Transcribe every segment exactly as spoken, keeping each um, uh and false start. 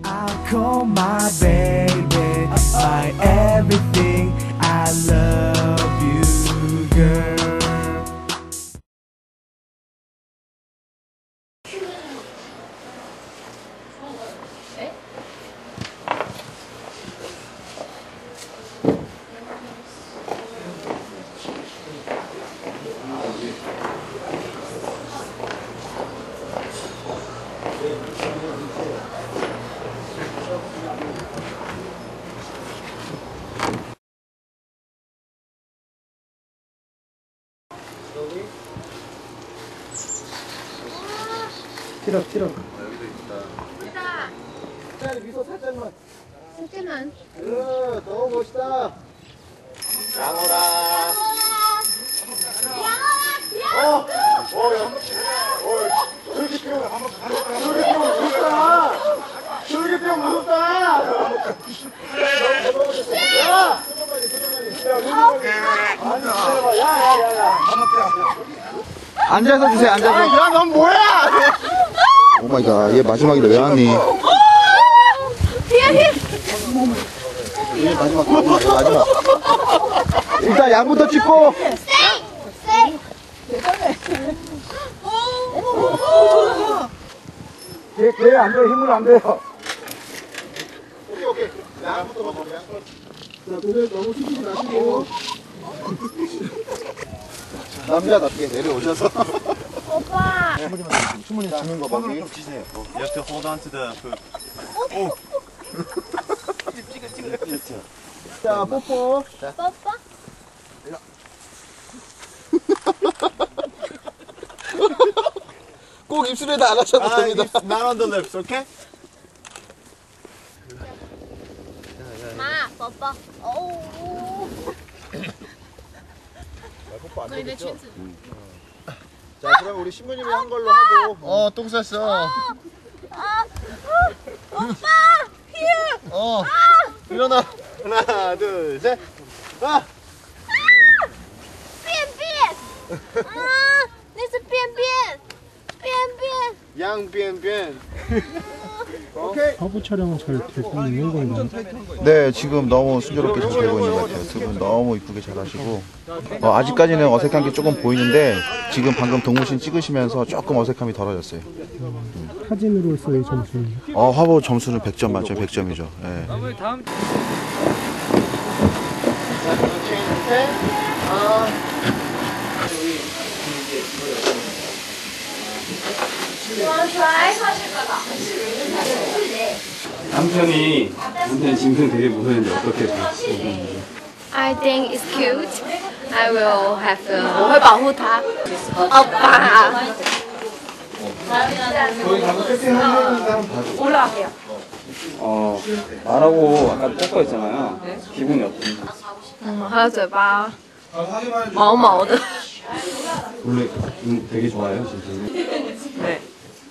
I'll call my baby, my everything. I love you, girl. 티럭 티럭. 여기도 있다. 있다. 미소 살짝만. 살짝만. 으, 너무 멋있다. 양호라. 어, 어, 야, 어, 솔깃병 한번 솔깃병 무섭다. 솔깃병 무섭다. 야, 야야야야. 앉아서 주세요. 앉아서. 야, 넌 뭐야? 오 마이 갓, 얘 마지막이다. 왜 왔니? 얘 마지막, 마지막, 마지막. 일단 양부터 찍고. 걔, 걔 안 돼요. 힘을 안 돼요. 오케이, 오케이. 양부터 먹어. 자, 도들 너무 숨기지 마시고. 남자답게 내려오셔서. 오빠. 충분히 주는 거 봐. 손으로 좀 쥐세요. You have to hold on to the food. 오. 찍어 찍어 찍어. 자, 뽀뽀. 자. 뽀뽀. 꼭 입술에다 안 하셔도 아, 됩니다. not on the lips, okay? 마, 뽀뽀. 오. 너희들 춘스. 자, 그럼 우리 신부님이 한 걸로 하고. 어, 똥 쌌어. 아, 오빠, here. 어, 일어나. 하나, 둘, 셋. 아! 便便. 아, 那是便便. 便便. 양변변. 오케이. 화보 촬영은 잘 되고 있는 건가요? 네, 지금 너무 순조롭게 잘 되고 있는 것 같아요. 두 분 너무 이쁘게 잘 하시고. 어, 아직까지는 어색한 게 조금 보이는데 지금 방금 동무신 찍으시면서 조금 어색함이 덜어졌어요. 음. 사진으로서의 점수는? 어, 화보 점수는 백 점 만점 백 점이죠. 네. 다음 남편이 남편 짐승 되게 무서운데 어떻게 보셨어요? I think it's cute. I will have. 我会保护它. 오빠. 올라갈게요. 어 말하고 아까 뽀뽀 했잖아요. 기분이 어떤지. 음, 它的嘴巴毛毛的. 원래 음, 되게 좋아해요, 짐승이. 네.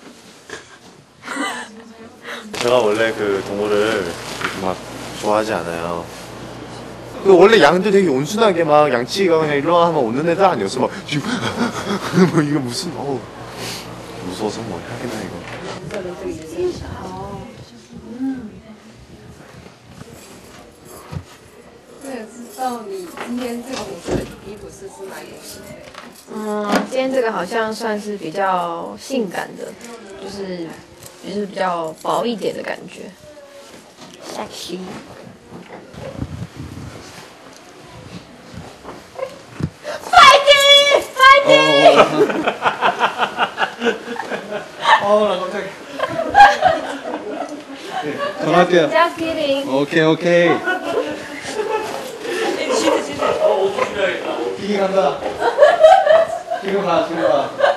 제가 원래 그 동물을 막 좋아하지 않아요. 그 원래 양도 되게 온순하게 막 양치가 그냥 일로 하면 오는 애들 아니었어. 막 지금 뭐 이거 무슨 어 무서워서 뭐 하겠나 이거. 嗯，今天这个好像算是比较性感的，就是就是比较薄一点的感觉 ，sexy。 파이팅! 파이팅! 어, 나 깜짝이야. 전화할게요. Just kidding. 오케이, 오케이. 기기 간다. 지금 가, 지금 가.